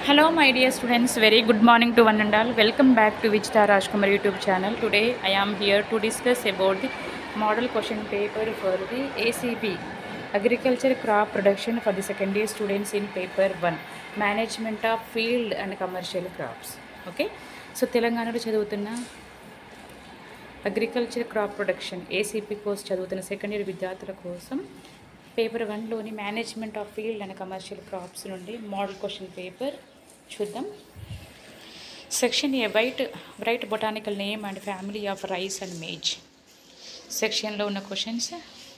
Hello my dear students, very good morning to one and all. Welcome back to Vichita Rajkumar YouTube channel. Today I am here to discuss about the model question paper for the ACP Agriculture Crop Production for the second year students in paper 1 Management of Field and Commercial Crops. Okay, so తెలంగాణలో చదువుతున్న agriculture crop production ACP course చదువుతున్న second year విద్యార్థుల కోసం paper 1లోని management of field and commercial crops నుండి model question paper చూద్దాం. Section A write botanical name and family of rice and maize. సెక్షన్లో ఉన్న questions: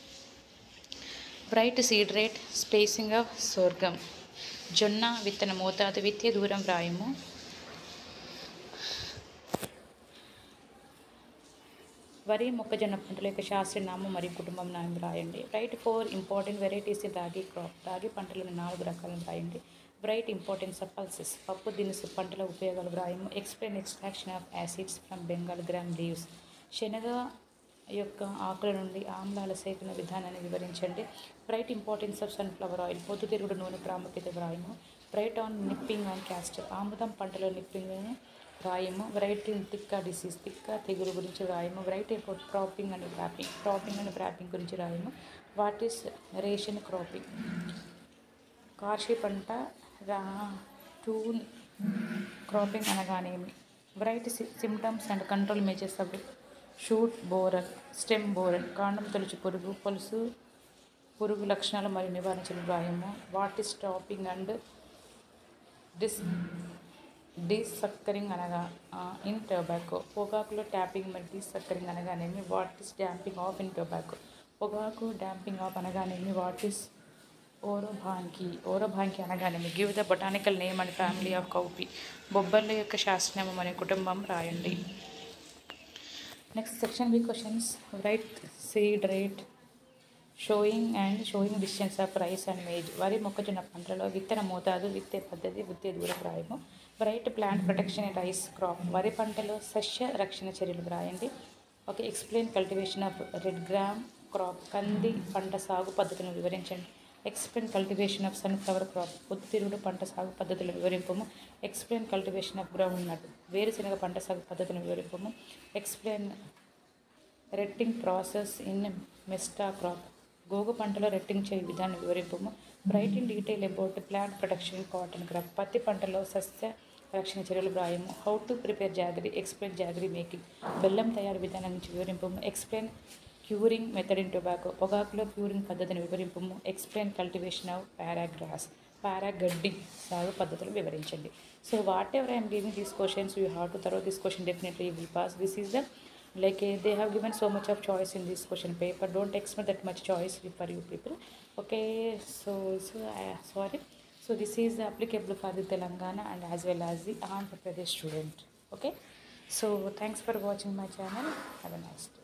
write seed rate, spacing of sorghum, జొన్న విత్తన మోతాదు, విత్తే దూరం వ్రాయము, వరి మొక్కజొన్న పంటల యొక్క శాస్త్రనామం మరియు కుటుంబం నామం రాయండి. Write 4 important varieties in ragi crop, రాగి పంటలను 4 రకాలను రాయండి. రైట్ ఇంపార్టెన్స్ ఆఫ్ పల్సెస్, పప్పు దినుసు పంటల ఉపయోగాలు వ్రాయము. Explain extraction of acids from Bengal gram leaves, శనగ యొక్క ఆకుల నుండి ఆమ్లాల సేకరణ విధానాన్ని వివరించండి. Write importance of sunflower oil, పొద్దుతిరుగుడు నూనె ప్రాముఖ్యత వ్రాయము. Write on nipping on castor, ఆముదం పంటలో నిప్పింగ్ను రాయము. రైట్ ఇన్ తిక్క డిసీజ్, తిక్క తెగులు గురించి రాయము. Write about cropping and wrapping, cropping and wrapping గురించి రాయము. వాట్ ఈస్ రేషన్ క్రాపింగ్, కార్షి పంట టూన్ క్రాపింగ్ అనగానేమి. Write symptoms and control measures of shoot borer, stem borer, కాండం తొలుచు పురుగు, పొలుసు పురుగు లక్షణాలు మరియు నివారించడం రాయము. What is topping and desuckering అనగా ఇన్ టొబాకో, పొగాకులో ట్యాపింగ్ మరియు డీసక్కరింగ్ అనగానేమి. What is damping off in tobacco, పొగాకు డ్యాంపింగ్ ఆఫ్ అనగానేమి. వాట్ ఈస్ ఓరోభాంకి అనగానేమి. Give the botanical name and family of cowpea, బొబ్బర్ల యొక్క శాస్త్రనామం అనే కుటుంబం రాయండి. Next section B questions: write seed rate, sowing distance of rice and maize, వరి మొక్కజొన్న పంటలలో విత్తన మోతాదు, విత్తే పద్ధతి, విత్తే దూరం రాయము. Write plant protection in rice crop, వరి పంటలో సస్య రక్షణ చర్యలు రాయండి. Okay, explain cultivation of red gram crop, కంది పంట సాగు పద్ధతులను వివరించండి. Explain cultivation of sunflower crop, పొద్దుతిరుగుడు పంట సాగు పద్ధతులు వివరింపము. Explain cultivation of groundnut, వేరుశెనగ పంట సాగు పద్ధతులను వివరింపము. Explain retting process in mesta crop, గోగు పంటలో రెట్టింగ్ చేయ విధానం వివరింపము. Write in detail about plant protection in cotton crop, పత్తి పంటలో సస్య రక్షణ చర్యలు వ్రాయము. How to prepare jaggery, explain jaggery making, బెల్లం తయారు విధానం నుంచి వివరింపము. Explain curing method in tobacco, పొగాకులో క్యూరింగ్ పద్ధతిని వివరింపము. ఎక్స్ప్లెయిన్ కల్టివేషన్ ఆఫ్ పారాగ్రాస్, పారాగడ్డి సాగు పద్ధతులు వివరించండి. So whatever I'm giving these questions, you have to thorough this question, definitely you will pass. This is the they have given so much of choice in this question paper. Don't expect that much choice for you people. Okay, so sorry. So this is applicable for the Telangana and as well as the Andhra Pradesh student. Okay, so thanks for watching my channel. Have a nice day.